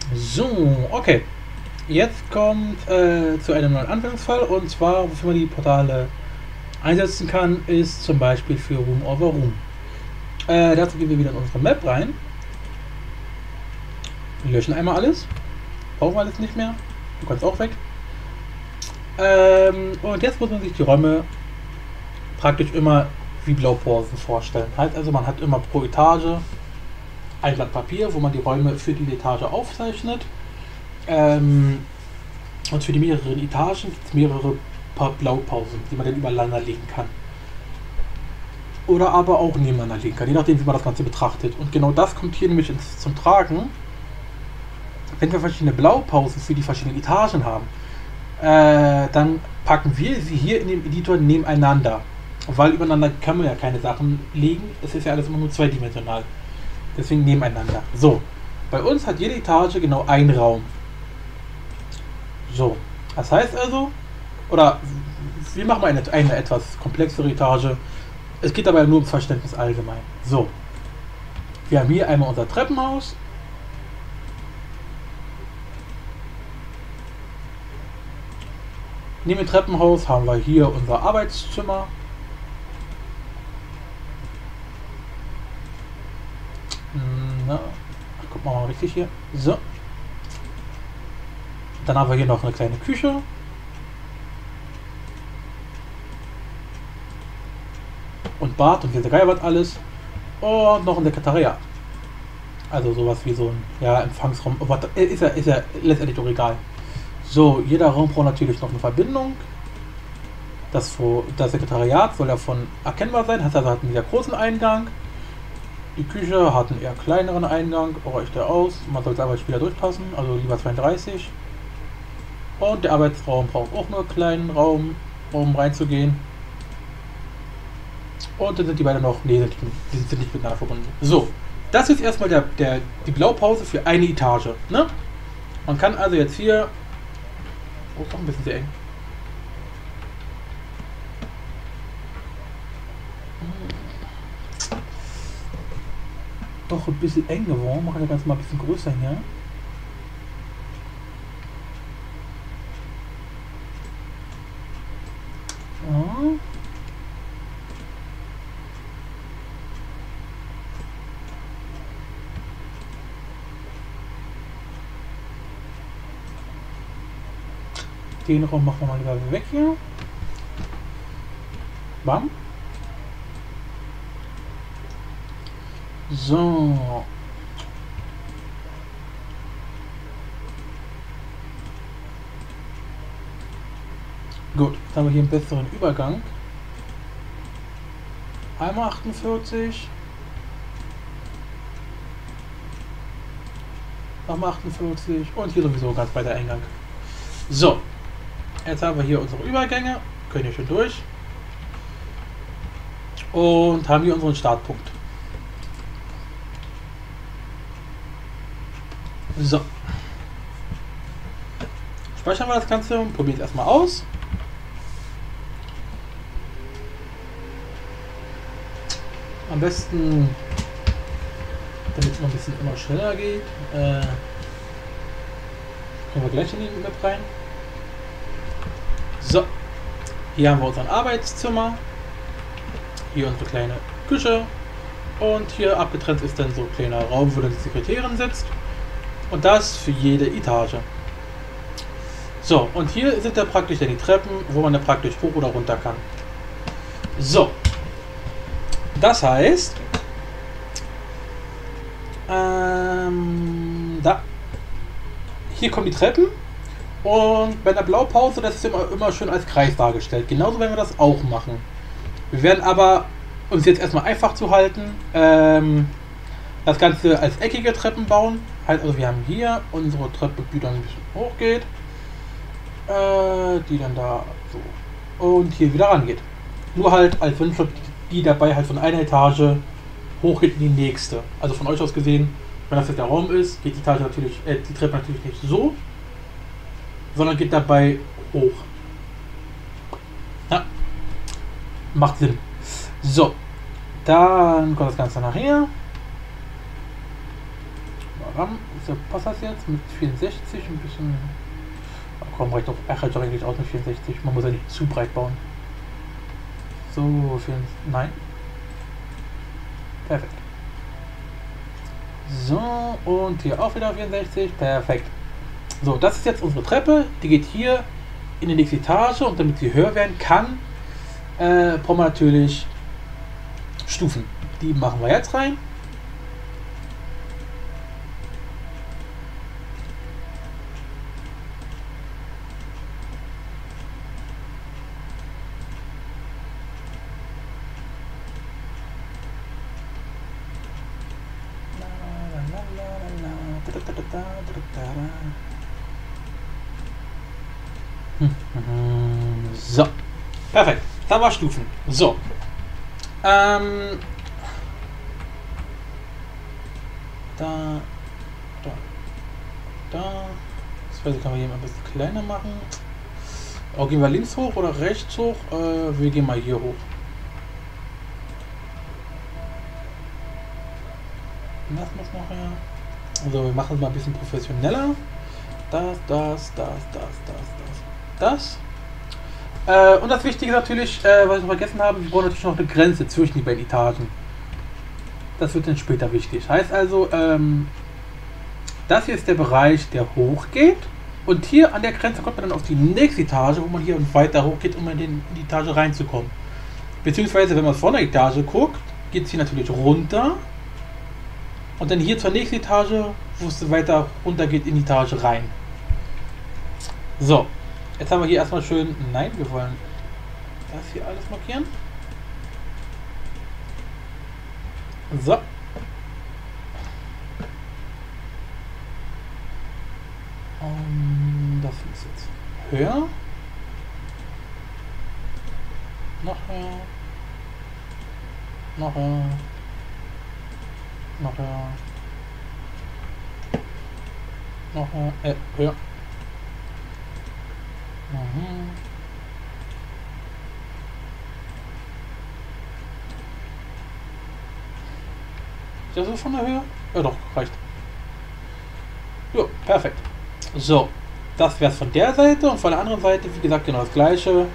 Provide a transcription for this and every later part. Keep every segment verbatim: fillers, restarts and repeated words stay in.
So, okay. Jetzt kommt äh, zu einem neuen Anwendungsfall, und zwar, wofür man die Portale einsetzen kann, ist zum Beispiel für Room over Room. Äh, dazu gehen wir wieder in unsere Map rein. Löschen einmal alles. Brauchen wir alles nicht mehr. Du kannst auch weg. Ähm, und jetzt muss man sich die Räume praktisch immer wie Blaupausen vorstellen. Heißt also, man hat immer pro Etage ein Blatt Papier, wo man die Räume für die Etage aufzeichnet. Ähm, und für die mehreren Etagen gibt es mehrere Blaupausen, die man dann übereinander legen kann. Oder aber auch nebeneinander legen kann, je nachdem, wie man das Ganze betrachtet. Und genau das kommt hier nämlich ins, zum Tragen, wenn wir verschiedene Blaupausen für die verschiedenen Etagen haben. Äh, dann packen wir sie hier in dem Editor nebeneinander. Weil übereinander kann man ja keine Sachen legen. Es ist ja alles immer nur zweidimensional. Deswegen nebeneinander. So, bei uns hat jede Etage genau einen Raum. So, das heißt also, oder wir machen mal eine, eine etwas komplexere Etage. Es geht dabei nur ums Verständnis allgemein. So, wir haben hier einmal unser Treppenhaus. Neben dem Treppenhaus haben wir hier unser Arbeitszimmer. Na, ach, guck mal, mal richtig hier. So. Dann haben wir hier noch eine kleine Küche. Und Bad und dieser was alles. Und noch ein Sekretariat. Also sowas wie so ein ja, Empfangsraum. Oh, warte, ist ja, ist ja letztendlich doch egal. So, jeder Raum braucht natürlich noch eine Verbindung. Das, das Sekretariat soll davon erkennbar sein. Hat also einen sehr großen Eingang. Die Küche hat einen eher kleineren Eingang. Reicht der aus. Man sollte aber später durchpassen. Also lieber zweiunddreißig. Und der Arbeitsraum braucht auch nur einen kleinen Raum, um reinzugehen. Und dann sind die beiden noch, nee, sind, die sind nicht miteinander verbunden. So, das ist erstmal der, der, die Blaupause für eine Etage. Ne? Man kann also jetzt hier, oh, ist doch ein bisschen sehr eng. Doch ein bisschen eng geworden, machen wir das mal ein bisschen größer hier. So. Den Raum machen wir mal lieber weg hier. Bam. So. Gut, jetzt haben wir hier einen besseren Übergang. Einmal achtundvierzig. Nochmal achtundvierzig. Und hier sowieso ganz bei der Eingang. So. Jetzt haben wir hier unsere Übergänge. Können hier schon durch. Und haben hier unseren Startpunkt. So. Speichern wir das Ganze und probieren es erstmal aus. Am besten, damit es noch ein bisschen immer schneller geht, äh, können wir gleich in die Map rein. So. Hier haben wir unser Arbeitszimmer. Hier unsere kleine Küche. Und hier abgetrennt ist dann so ein kleiner Raum, wo dann die Sekretärin sitzt. Und das für jede Etage. So, und hier sind dann praktisch dann die Treppen, wo man dann praktisch hoch oder runter kann. So. Das heißt, ähm, da. Hier kommen die Treppen. Und bei der Blaupause, das ist immer, immer schön als Kreis dargestellt. Genauso werden wir das auch machen. Wir werden aber uns jetzt erstmal einfach zu halten, ähm, das Ganze als eckige Treppen bauen. Heißt also, wir haben hier unsere Treppe, die dann ein bisschen hoch geht, äh, die dann da so und hier wieder rangeht. Nur halt, als wenn die dabei halt von einer Etage hoch geht in die nächste. Also von euch aus gesehen, wenn das jetzt der Raum ist, geht die Etage natürlich, äh, die Treppe natürlich nicht so, sondern geht dabei hoch. Ja, macht Sinn. So, dann kommt das Ganze nachher. RAM, so, passt das jetzt mit vierundsechzig ein bisschen. Ach komm, reicht doch, ach, reicht doch eigentlich aus mit vierundsechzig. Man muss ja nicht zu breit bauen. So, vierundsechzig, nein. Perfekt. So, und hier auch wieder vierundsechzig. Perfekt. So, das ist jetzt unsere Treppe. Die geht hier in die nächste Etage und damit sie höher werden kann, äh, brauchen wir natürlich Stufen. Die machen wir jetzt rein. So, perfekt. Da war Stufen. So. Ähm. Da. Da. Da. Das weiß ich, kann man hier mal ein bisschen kleiner machen. Oh, gehen wir links hoch oder rechts hoch? Äh, wir gehen mal hier hoch. Das muss nachher. Also, wir machen es mal ein bisschen professioneller. Das, das, das, das, das, das, das. Äh, und das Wichtige ist natürlich, äh, was wir vergessen haben, wir brauchen natürlich noch eine Grenze zwischen die beiden Etagen. Das wird dann später wichtig. Heißt also, ähm, das hier ist der Bereich, der hochgeht. Und hier an der Grenze kommt man dann auf die nächste Etage, wo man hier weiter hochgeht, um in, den, in die Etage reinzukommen. Beziehungsweise, wenn man von der Etage guckt, geht es hier natürlich runter. Und dann hier zur nächsten Etage, wo es weiter runter geht, in die Etage rein. So, jetzt haben wir hier erstmal schön, nein, wir wollen das hier alles markieren. So. Und das ist jetzt höher. Noch höher. Noch höher. Noch höher. Noch höher. Äh, höher. Mhm. Ist das so von der Höhe? Ja doch, reicht. Jo, perfekt. So, das wäre es von der Seite und von der anderen Seite, wie gesagt, genau das gleiche.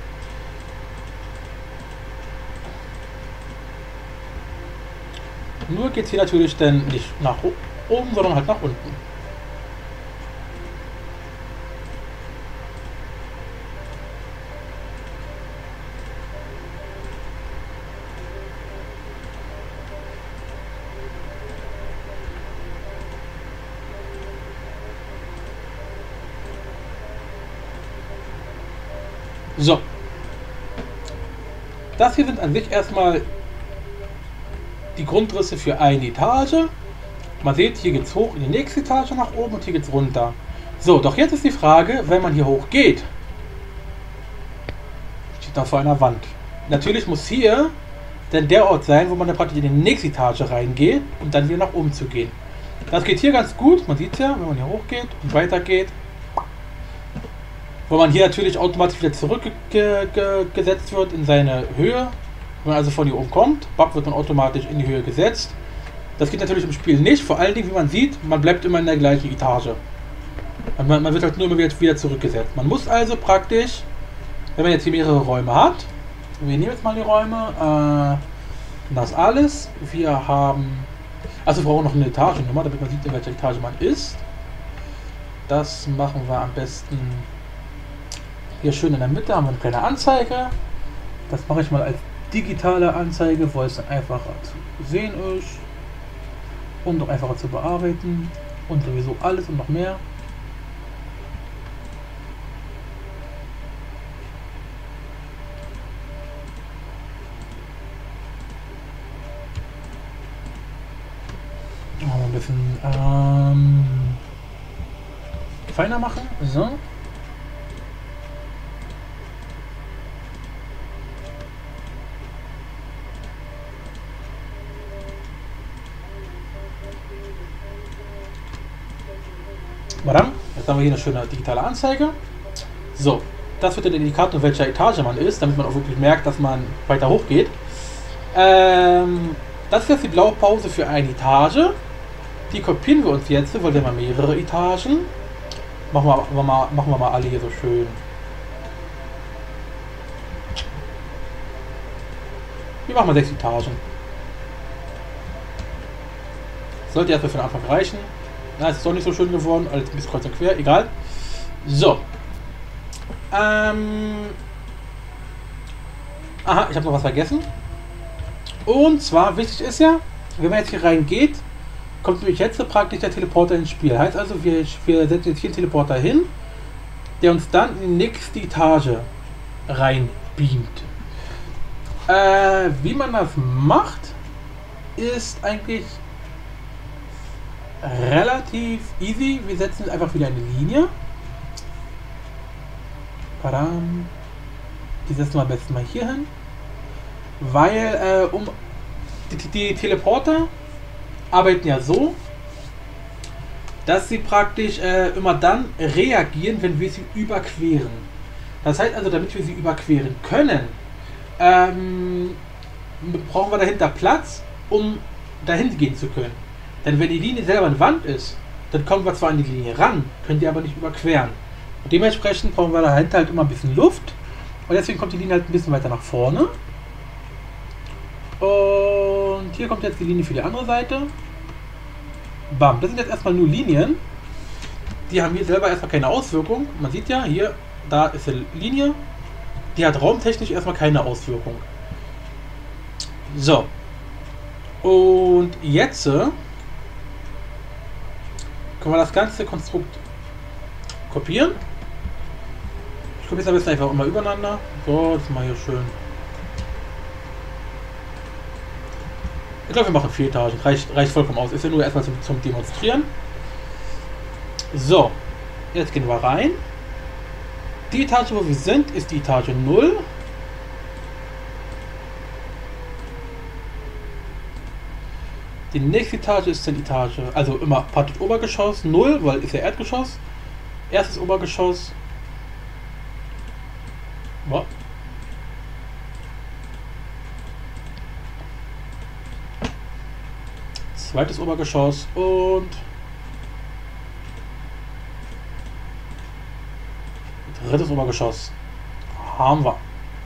Nur geht es hier natürlich dann nicht nach oben, sondern halt nach unten. So. Das hier sind an sich erstmal die Grundrisse für eine Etage. Man sieht, hier geht es hoch in die nächste Etage nach oben und hier geht es runter. So, doch jetzt ist die Frage, wenn man hier hoch geht, steht da vor einer Wand. Natürlich muss hier dann der Ort sein, wo man dann praktisch in die nächste Etage reingeht und dann wieder nach oben zu gehen. Das geht hier ganz gut, man sieht es ja, wenn man hier hochgeht und weiter geht. Wo man hier natürlich automatisch wieder zurückgesetzt wird in seine Höhe. Wenn man also von hier oben kommt, Bab wird dann automatisch in die Höhe gesetzt. Das geht natürlich im Spiel nicht, vor allen Dingen, wie man sieht, man bleibt immer in der gleichen Etage. Man, man wird halt nur immer wieder zurückgesetzt. Man muss also praktisch, wenn man jetzt hier mehrere Räume hat, wir nehmen jetzt mal die Räume, äh, das alles. Wir haben, also wir brauchen noch eine Etagennummer, damit man sieht, in welcher Etage man ist. Das machen wir am besten hier schön in der Mitte, haben wir eine kleine Anzeige. Das mache ich mal als digitale Anzeige, weil es dann einfacher zu sehen ist und auch einfacher zu bearbeiten und sowieso alles und noch mehr. Mal ein bisschen ähm, feiner machen. So. Jetzt haben wir hier eine schöne digitale Anzeige. So, das wird der Indikator, in welcher Etage man ist, damit man auch wirklich merkt, dass man weiter hoch geht. Ähm, das ist jetzt die Blaupause für eine Etage. Die kopieren wir uns jetzt, weil wir mal mehrere Etagen. Machen wir, machen wir, mal, machen wir mal alle hier so schön. Wir machen mal sechs Etagen. Sollte erstmal für den Anfang reichen. Na, es ist doch nicht so schön geworden. Alles ein bisschen kreuz und quer. Egal. So. Ähm. Aha, ich habe noch was vergessen. Und zwar, wichtig ist ja, wenn man jetzt hier reingeht, kommt nämlich jetzt praktisch der Teleporter ins Spiel. Heißt also, wir, wir setzen jetzt hier einen Teleporter hin, der uns dann in die nächste Etage rein beamt. Äh, wie man das macht, ist eigentlich relativ easy. Wir setzen einfach wieder eine Linie. Badam. Die setzen wir am besten mal hier hin. Weil, äh, um die, die Teleporter arbeiten ja so, dass sie praktisch äh, immer dann reagieren, wenn wir sie überqueren. Das heißt also, damit wir sie überqueren können, ähm, brauchen wir dahinter Platz, um dahin gehen zu können. Denn wenn die Linie selber eine Wand ist, dann kommen wir zwar an die Linie ran, können die aber nicht überqueren. Und dementsprechend brauchen wir dahinter halt immer ein bisschen Luft. Und deswegen kommt die Linie halt ein bisschen weiter nach vorne. Und hier kommt jetzt die Linie für die andere Seite. Bam, das sind jetzt erstmal nur Linien. Die haben hier selber erstmal keine Auswirkung. Man sieht ja, hier, da ist eine Linie. Die hat raumtechnisch erstmal keine Auswirkung. So. Und jetzt äh, können wir das ganze Konstrukt kopieren. Ich kopiere es am besten einfach immer übereinander. So, das mal hier schön. Ich glaube, wir machen vier Etagen. Reicht, reicht vollkommen aus. Ist ja nur erstmal zum, zum Demonstrieren. So, jetzt gehen wir rein. Die Etage, wo wir sind, ist die Etage null. Die nächste Etage ist dann Etage, also immer praktisch Obergeschoss, null, weil ist ja Erdgeschoss. Erstes Obergeschoss. Boah. Zweites Obergeschoss und drittes Obergeschoss. Haben wir.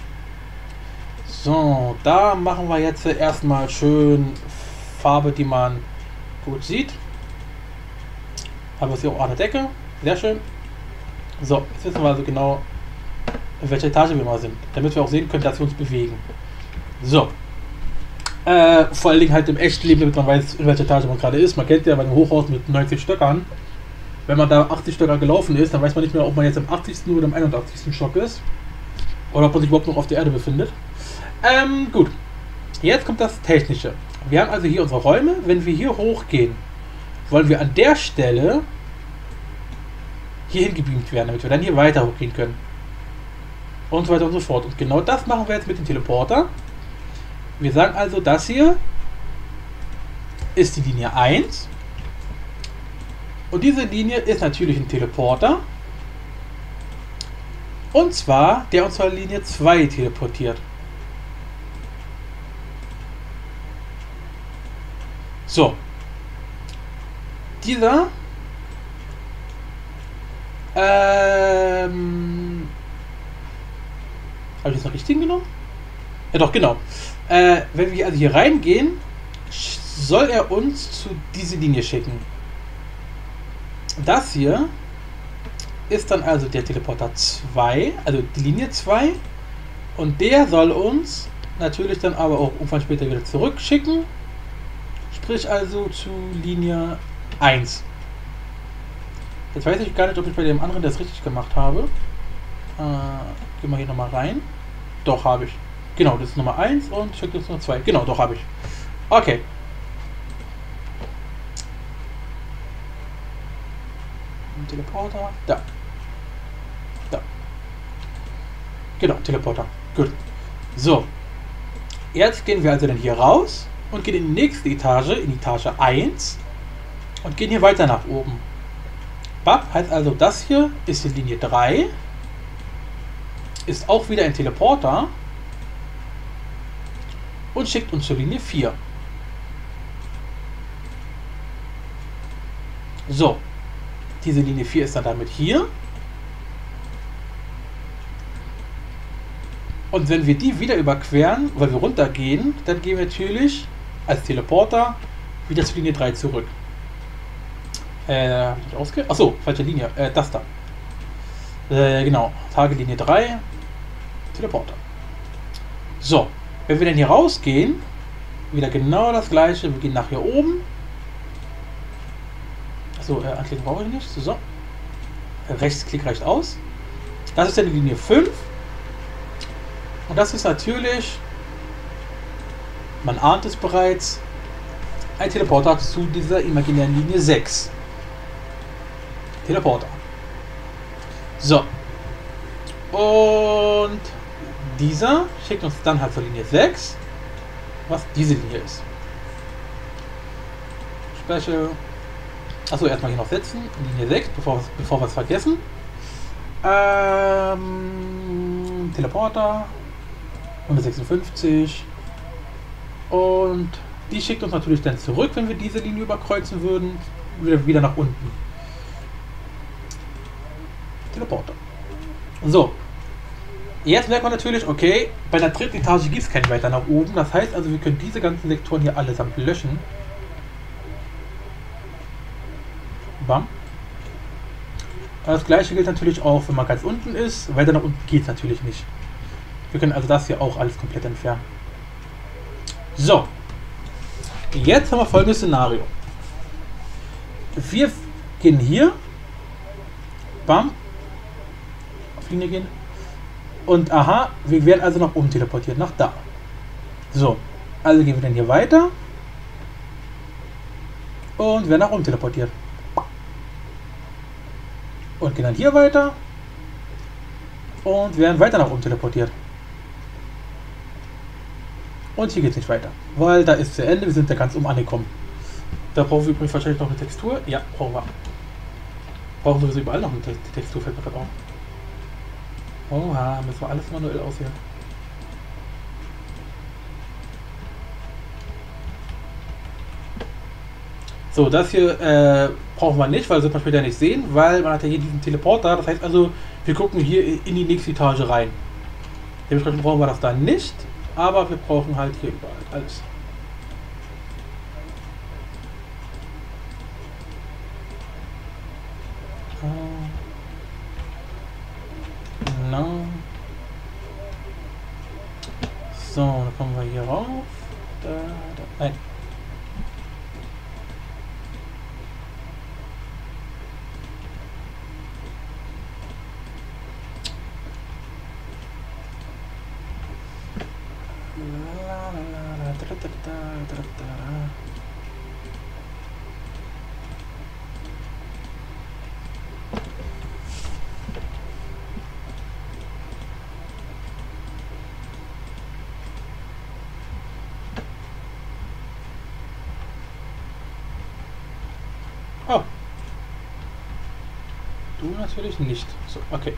So, da machen wir jetzt erstmal schön Farbe, die man gut sieht. Haben wir es hier auch an der Decke. Sehr schön. So, jetzt wissen wir also genau, in welcher Etage wir mal sind, damit wir auch sehen können, dass wir uns bewegen. So. Äh, vor allen Dingen halt im echten Leben, damit man weiß, in welcher Etage man gerade ist. Man kennt ja bei dem Hochhaus mit neunzig Stöckern. Wenn man da achtzig Stöcker gelaufen ist, dann weiß man nicht mehr, ob man jetzt im achtzigsten oder im einundachtzigsten Stock ist. Oder ob man sich überhaupt noch auf der Erde befindet. Ähm, gut. Jetzt kommt das Technische. Wir haben also hier unsere Räume. Wenn wir hier hochgehen, wollen wir an der Stelle hier hingebeamt werden, damit wir dann hier weiter hochgehen können. Und so weiter und so fort. Und genau das machen wir jetzt mit dem Teleporter. Wir sagen also, das hier ist die Linie eins. Und diese Linie ist natürlich ein Teleporter. Und zwar, der uns zur Linie zwei teleportiert. So. Dieser ähm habe ich das noch richtig genommen? Ja doch, genau. Äh, wenn wir also hier reingehen, soll er uns zu dieser Linie schicken. Das hier ist dann also der Teleporter zwei, also die Linie zwei. Und der soll uns natürlich dann aber auch irgendwann später wieder zurückschicken. Sprich also zu Linie eins. Jetzt weiß ich gar nicht, ob ich bei dem anderen das richtig gemacht habe. Äh, gehen wir hier nochmal rein. Doch, habe ich. Genau, das ist Nummer eins und schickt uns Nummer zwei. Genau, doch, habe ich. Okay. Teleporter. Da. Da. Genau, Teleporter. Gut. So. Jetzt gehen wir also dann hier raus und gehen in die nächste Etage, in Etage eins und gehen hier weiter nach oben. Bap heißt also, das hier ist die Linie drei. Ist auch wieder ein Teleporter und schickt uns zur Linie vier. So, diese Linie vier ist dann damit hier. Und wenn wir die wieder überqueren, weil wir runtergehen, dann gehen wir natürlich als Teleporter wieder zur Linie drei zurück. Äh, ausge Achso, falsche Linie. Äh, das da. Äh, genau. Tagelinie drei. Teleporter. So. Wenn wir dann hier rausgehen, wieder genau das gleiche. Wir gehen nach hier oben. Achso, äh, anklicken brauche ich nicht. So. Rechtsklick reicht aus. Das ist dann die Linie fünf. Und das ist natürlich, man ahnt es bereits, ein Teleporter zu dieser imaginären Linie sechs. Teleporter. So. Und dieser schickt uns dann halt zur Linie sechs, was diese Linie ist. Special. Achso, erstmal hier noch setzen. Linie sechs, bevor, bevor wir es vergessen. Ähm, Teleporter. hundertsechsundfünfzig. Und die schickt uns natürlich dann zurück, wenn wir diese Linie überkreuzen würden. Wieder, wieder nach unten. Teleporter. So. Jetzt merkt man natürlich, okay, bei der dritten Etage gibt es keinen weiter nach oben. Das heißt also, wir können diese ganzen Sektoren hier allesamt löschen. Bam. Das gleiche gilt natürlich auch, wenn man ganz unten ist. Weiter nach unten geht es natürlich nicht. Wir können also das hier auch alles komplett entfernen. So. Jetzt haben wir folgendes Szenario. Wir gehen hier. Bam. Auf Linie gehen. Und aha, wir werden also nach oben teleportiert, nach da. So. Also gehen wir dann hier weiter. Und werden nach oben teleportiert. Und gehen dann hier weiter. Und werden weiter nach oben teleportiert. Und hier geht es nicht weiter, weil da ist zu Ende, wir sind da ganz oben angekommen. Da brauchen wir übrigens wahrscheinlich noch eine Textur. Ja, brauchen wir. Brauchen wir überall noch eine Textur, fällt mir gerade auf. Oha, müssen wir alles manuell auswählen. So, das hier äh, brauchen wir nicht, weil das wird man später nicht sehen, weil man hat ja hier diesen Teleporter. Das heißt also, wir gucken hier in die nächste Etage rein. Dementsprechend brauchen wir das da nicht. Aber wir brauchen halt hier überall alles. No. So, dann kommen wir hier rauf. Da, da. Nein. Oh. Du natürlich nicht. So, okay.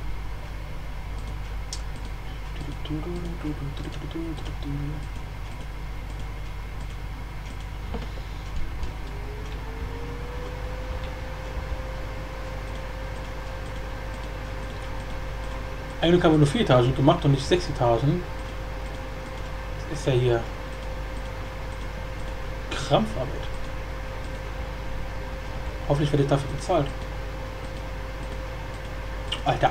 Eigentlich haben wir nur vier Etagen gemacht und nicht sechs Etagen. Das ist ja hier Krampfarbeit. Hoffentlich werde ich dafür bezahlt. Alter.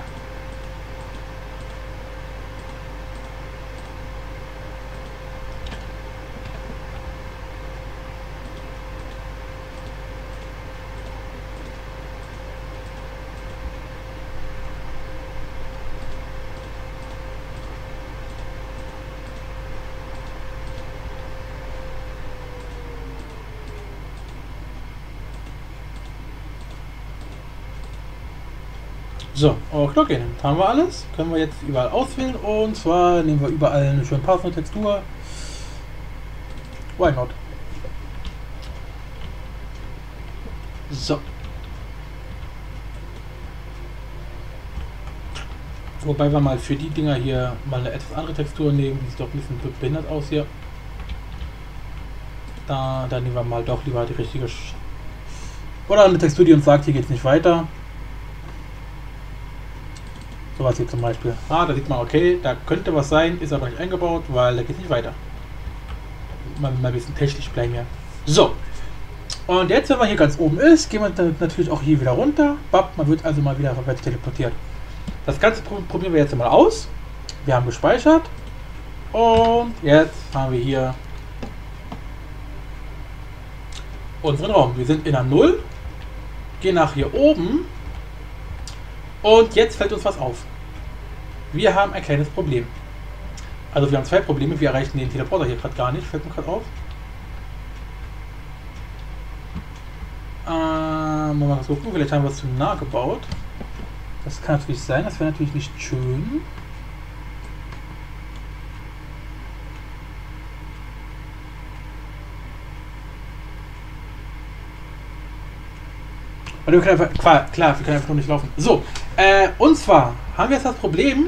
So, okay, dann haben wir alles. Können wir jetzt überall auswählen und zwar nehmen wir überall eine schön passende Textur. Why not? So. Wobei wir mal für die Dinger hier mal eine etwas andere Textur nehmen. Die sieht doch ein bisschen behindert aus hier. Da, da nehmen wir mal doch lieber die richtige Sch Oder eine Textur, die uns sagt, hier geht es nicht weiter. Sowas hier zum Beispiel. Ah, da sieht man, okay, da könnte was sein, ist aber nicht eingebaut, weil da geht nicht weiter. Mal, mal ein bisschen technisch bleiben hier. So. Und jetzt, wenn man hier ganz oben ist, gehen wir dann natürlich auch hier wieder runter. Bap, man wird also mal wieder vorwärts teleportiert. Das Ganze probieren wir jetzt mal aus. Wir haben gespeichert. Und jetzt haben wir hier unseren Raum. Wir sind in der Null. Gehen nach hier oben. Und jetzt fällt uns was auf. Wir haben ein kleines Problem. Also wir haben zwei Probleme. Wir erreichen den Teleporter hier gerade gar nicht. Fällt mir gerade auf. Ähm, mal gucken. Vielleicht haben wir was zu nah gebaut. Das kann natürlich sein. Das wäre natürlich nicht schön. Oder wir können einfach, klar, klar, wir können einfach nur nicht laufen. So, äh, und zwar haben wir jetzt das Problem,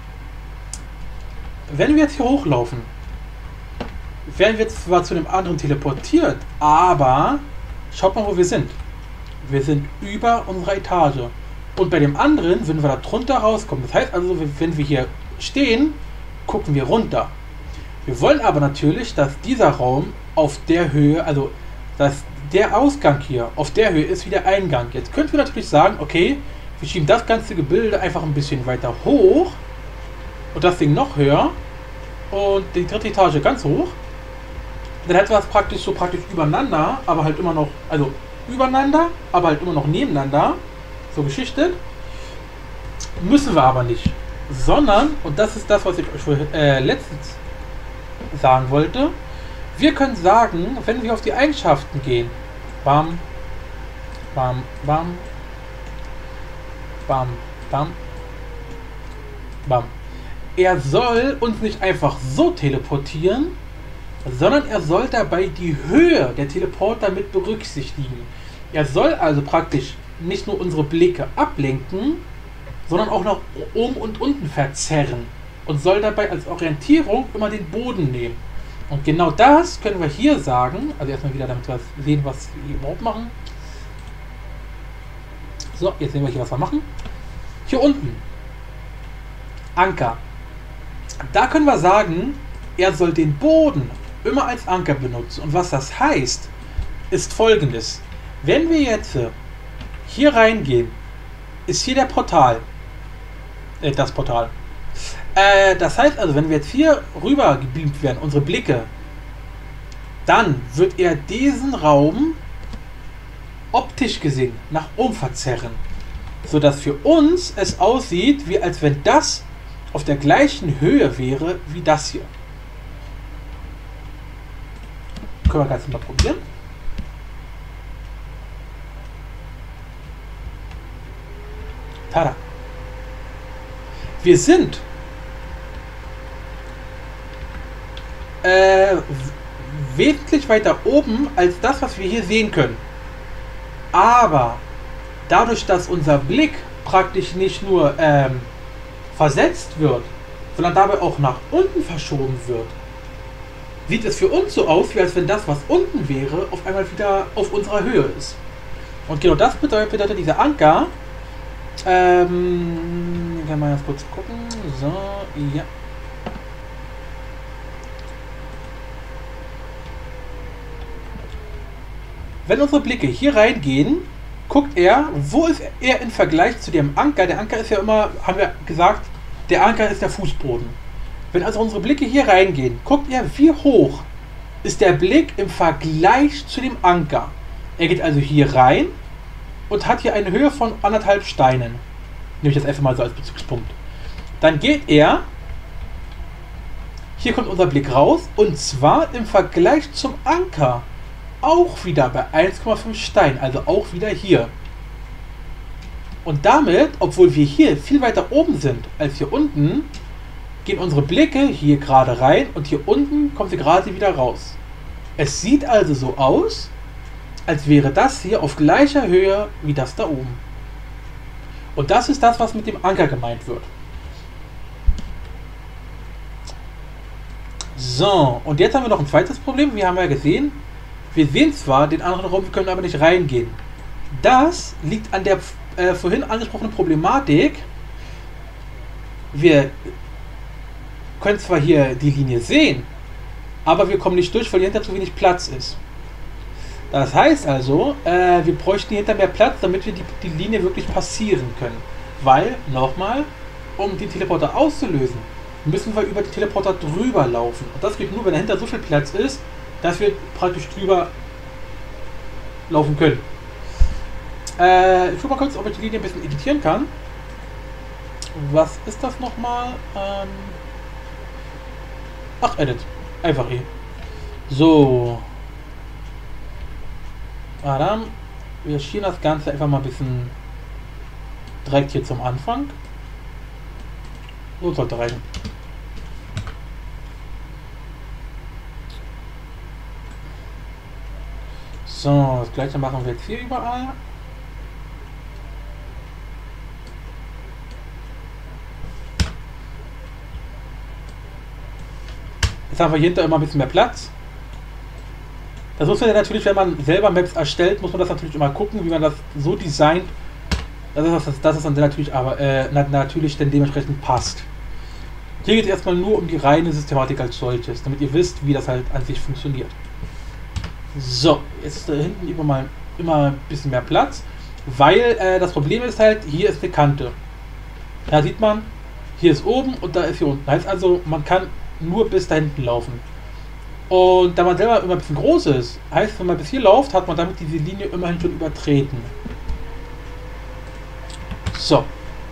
wenn wir jetzt hier hochlaufen, werden wir zwar zu einem anderen teleportiert, aber schaut mal, wo wir sind. Wir sind über unserer Etage. Und bei dem anderen würden wir da drunter rauskommen. Das heißt also, wenn wir hier stehen, gucken wir runter. Wir wollen aber natürlich, dass dieser Raum auf der Höhe, also dass der Ausgang hier auf der Höhe ist wie der Eingang. Jetzt könnten wir natürlich sagen, okay, wir schieben das ganze Gebilde einfach ein bisschen weiter hoch und das Ding noch höher und die dritte Etage ganz hoch. Dann hätten wir es praktisch so praktisch übereinander, aber halt immer noch, also übereinander, aber halt immer noch nebeneinander, so geschichtet. Müssen wir aber nicht, sondern, und das ist das, was ich euch vorhin, äh, letztens sagen wollte, wir können sagen, wenn wir auf die Eigenschaften gehen, bam, bam, bam, bam, bam, bam. Er soll uns nicht einfach so teleportieren, sondern er soll dabei die Höhe der Teleporter mit berücksichtigen. Er soll also praktisch nicht nur unsere Blicke ablenken, sondern auch nach oben und unten verzerren und soll dabei als Orientierung immer den Boden nehmen. Und genau das können wir hier sagen, also erstmal wieder, damit wir sehen, was wir überhaupt machen. So, jetzt sehen wir hier, was wir machen. Hier unten, Anker. Da können wir sagen, er soll den Boden immer als Anker benutzen. Und was das heißt, ist folgendes. Wenn wir jetzt hier reingehen, ist hier der Portal. Äh, das Portal. Äh, das heißt also, wenn wir jetzt hier rüber gebeamt werden, unsere Blicke, dann wird er diesen Raum optisch gesehen nach oben verzerren. Sodass für uns es aussieht, wie als wenn das auf der gleichen Höhe wäre wie das hier. Können wir ganz mal probieren. Tada. Wir sind äh, wesentlich weiter oben als das, was wir hier sehen können. Aber dadurch, dass unser Blick praktisch nicht nur ähm, versetzt wird, sondern dabei auch nach unten verschoben wird, sieht es für uns so aus, wie als wenn das, was unten wäre, auf einmal wieder auf unserer Höhe ist. Und genau das bedeutet, bedeutet dieser Anker. Ähm, kann man jetzt kurz gucken. So, ja. Wenn unsere Blicke hier reingehen, guckt er, wo ist er im Vergleich zu dem Anker. Der Anker ist ja immer, haben wir gesagt, der Anker ist der Fußboden. Wenn also unsere Blicke hier reingehen, guckt er, wie hoch ist der Blick im Vergleich zu dem Anker. Er geht also hier rein und hat hier eine Höhe von anderthalb Steinen. Nehme ich das einfach mal so als Bezugspunkt. Dann geht er, hier kommt unser Blick raus, und zwar im Vergleich zum Anker auch wieder bei eins Komma fünf Stein, also auch wieder hier. Und damit, obwohl wir hier viel weiter oben sind als hier unten, gehen unsere Blicke hier gerade rein und hier unten kommt sie gerade wieder raus. Es sieht also so aus, als wäre das hier auf gleicher Höhe wie das da oben. Und das ist das, was mit dem Anker gemeint wird. So, und jetzt haben wir noch ein zweites Problem. Wir haben ja gesehen, wir sehen zwar den anderen Raum, wir können aber nicht reingehen. das liegt an der äh, vorhin angesprochenen Problematik. Wir können zwar hier die Linie sehen, aber wir kommen nicht durch, weil hier hinter zu wenig Platz ist. Das heißt also, äh, wir bräuchten hier hinter mehr Platz, damit wir die, die Linie wirklich passieren können. Weil, nochmal, um den Teleporter auszulösen, müssen wir über den Teleporter drüber laufen. Und das geht nur, wenn dahinter so viel Platz ist, dass wir praktisch drüber laufen können. Äh, ich gucke mal kurz, ob ich die Linie ein bisschen editieren kann. Was ist das nochmal? Ähm Ach, Edit. Einfach eh. So. Adam, wir schieben das Ganze einfach mal ein bisschen direkt hier zum Anfang. So sollte reichen. So, das gleiche machen wir jetzt hier überall. Jetzt haben wir hier hinter immer ein bisschen mehr Platz. Das muss man ja natürlich, wenn man selber Maps erstellt, muss man das natürlich immer gucken, wie man das so designt, dass es, dass es dann natürlich, aber, äh, natürlich dann dementsprechend passt. Hier geht es erstmal nur um die reine Systematik als solches, damit ihr wisst, wie das halt an sich funktioniert. So, jetzt ist da hinten immer mal immer ein bisschen mehr Platz, weil äh, das Problem ist halt, hier ist eine Kante. Da sieht man, hier ist oben und da ist hier unten. Heißt also, man kann nur bis da hinten laufen. Und da man selber immer ein bisschen groß ist, heißt, wenn man bis hier läuft, hat man damit diese Linie immerhin schon übertreten. So.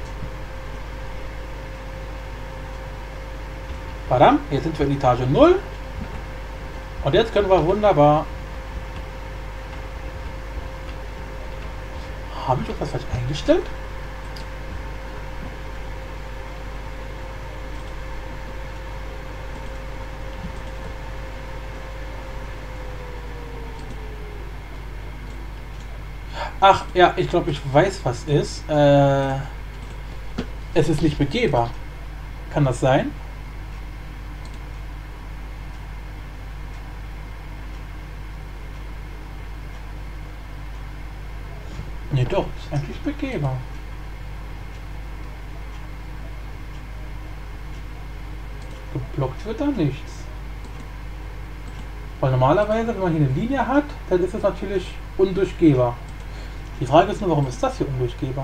Badam, jetzt sind wir in Etage null. Und jetzt können wir wunderbar... Habe ich etwas falsch eingestellt? Ach, ja, ich glaube, ich weiß, was ist. Äh, es ist nicht begehbar. Kann das sein? Ne, doch, ist eigentlich begehbar. Geblockt wird da nichts. Weil normalerweise, wenn man hier eine Linie hat, dann ist es natürlich undurchgehbar. Die Frage ist nur, warum ist das hier undurchgehbar?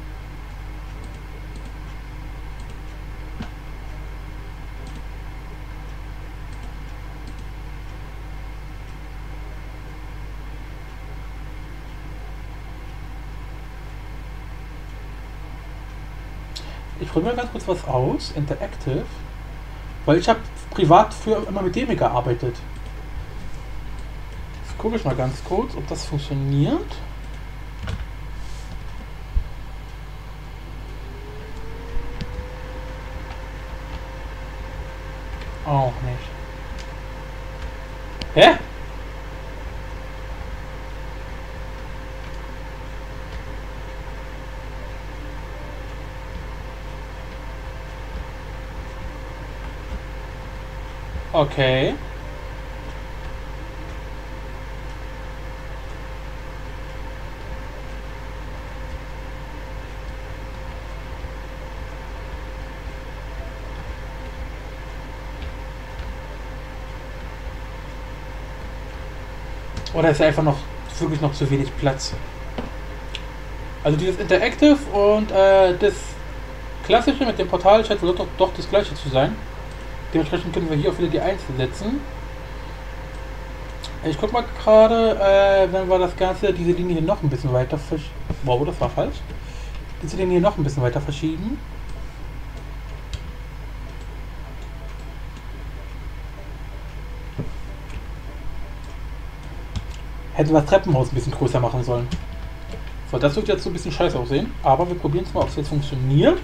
Ich probiere mal ganz kurz was aus, Interactive, weil ich habe privat früher immer mit dem gearbeitet. Jetzt gucke ich mal ganz kurz, ob das funktioniert. Auch nicht. Hä? Okay. Oder ist ja einfach noch wirklich noch zu wenig Platz? Also dieses Interactive und äh, das Klassische mit dem Portal scheint doch, doch das gleiche zu sein. Dementsprechend können wir hier auch wieder die eins setzen. Ich guck mal gerade, äh, wenn wir das Ganze, diese Linie hier noch ein bisschen weiter verschieben. Wow, das war falsch. Diese Linie hier noch ein bisschen weiter verschieben. Hätten wir das Treppenhaus ein bisschen größer machen sollen. So, das wird jetzt so ein bisschen scheiße aussehen. Aber wir probieren es mal, ob es jetzt funktioniert.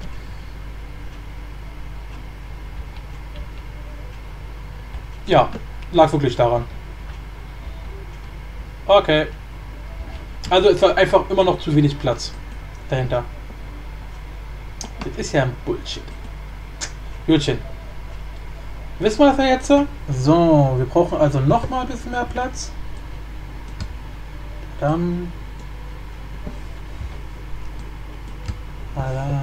Ja, lag wirklich daran. Okay. Also es war einfach immer noch zu wenig Platz dahinter. Das ist ja ein Bullshit. Gutchen. Wissen wir das ja jetzt? So, wir brauchen also noch mal ein bisschen mehr Platz. Dann Tada.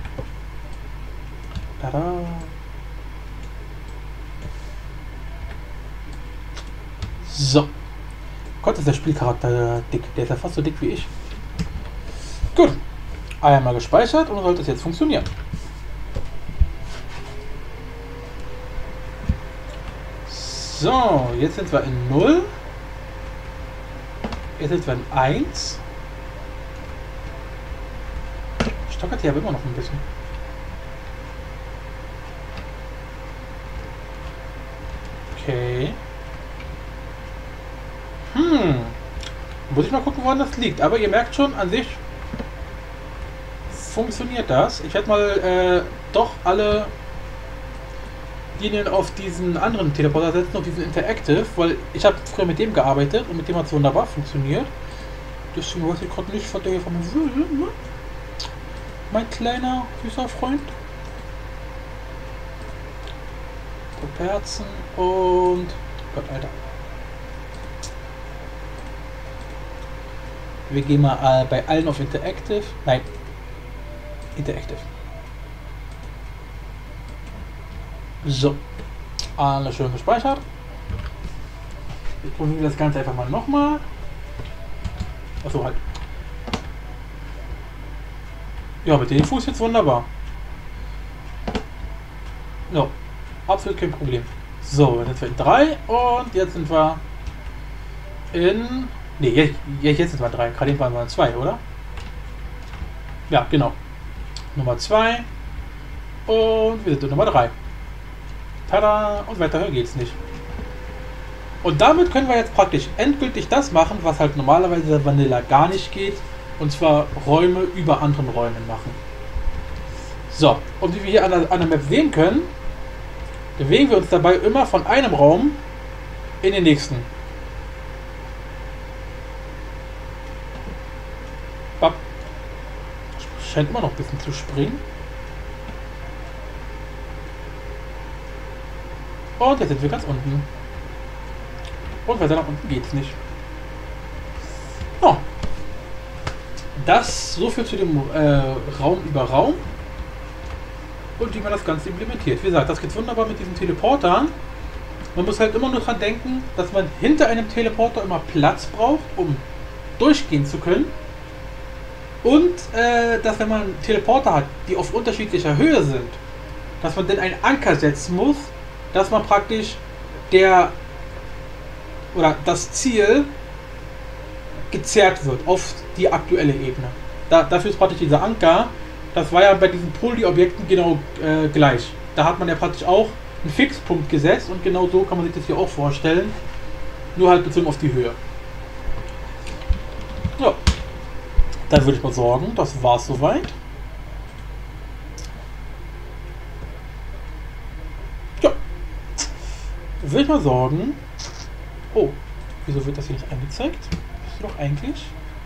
Tada. So. Gott, ist der Spielcharakter dick. Der ist ja fast so dick wie ich. Gut. Einmal gespeichert und sollte es jetzt funktionieren. So, jetzt sind wir in null. Jetzt sind wir in eins. Stockert hier aber immer noch ein bisschen. Okay. Hm. Muss ich mal gucken, woran das liegt. Aber ihr merkt schon, an sich funktioniert das. Ich werde mal äh, doch alle Linien auf diesen anderen Teleporter setzen, auf diesen Interactive, weil ich habe früher mit dem gearbeitet und mit dem hat es wunderbar funktioniert. Deswegen weiß ich gerade nicht, was der hier von mir will. Ne? Mein kleiner, süßer Freund. Herzen und... Gott, Alter. Wir gehen mal äh, bei allen auf Interactive. Nein. Interactive. So. Alles schön gespeichert. Jetzt probieren wir das Ganze einfach mal nochmal. Achso, halt. Ja, mit dem Fuß jetzt wunderbar. Ja, absolut kein Problem. So, jetzt sind wir in drei und jetzt sind wir in... Ne, jetzt, jetzt sind wir drei. Gerade eben waren wir in zwei, oder? Ja, genau. Nummer zwei und wir sind in Nummer drei. Tada! Und weiter höher geht's nicht. Und damit können wir jetzt praktisch endgültig das machen, was halt normalerweise Vanilla gar nicht geht. Und zwar Räume über anderen Räumen machen. So, und wie wir hier an der, an der Map sehen können, bewegen wir uns dabei immer von einem Raum in den nächsten. Bap. Scheint immer noch ein bisschen zu springen. Und jetzt sind wir ganz unten. Und weiter nach unten geht's nicht. Oh. Das so viel zu dem äh, Raum über Raum. Und wie man das Ganze implementiert. Wie gesagt, das geht wunderbar mit diesen Teleportern. Man muss halt immer nur dran denken, dass man hinter einem Teleporter immer Platz braucht, um durchgehen zu können. Und äh, dass wenn man Teleporter hat, die auf unterschiedlicher Höhe sind, dass man dann einen Anker setzen muss, dass man praktisch der oder das Ziel gezerrt wird auf die aktuelle Ebene. Da, dafür ist praktisch dieser Anker. Das war ja bei diesen Poly-Objekten genau äh, gleich. Da hat man ja praktisch auch einen Fixpunkt gesetzt und genau so kann man sich das hier auch vorstellen. Nur halt bezogen auf die Höhe. Ja. Dann würde ich mal sagen, das war's soweit. Ja. Würde ich mal sagen. Oh, wieso wird das hier nicht angezeigt? Ist doch eigentlich.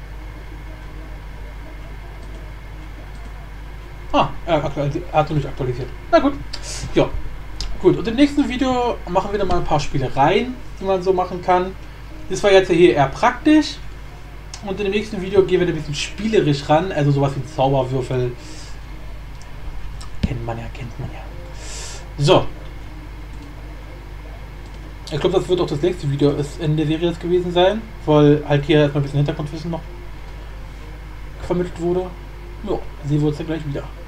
Ah, er hat noch nicht aktualisiert. Na gut. Ja. Gut, und im nächsten Video machen wir dann mal ein paar Spielereien, die man so machen kann. Das war jetzt hier eher praktisch. Und in dem nächsten Video gehen wir ein bisschen spielerisch ran. Also sowas wie Zauberwürfel. Kennt man ja, kennt man ja. So. Ich glaube, das wird auch das nächste Video in der Serie gewesen sein. Weil halt hier erstmal ein bisschen Hintergrundwissen noch vermittelt wurde. Ja, sehen wir uns dann gleich wieder.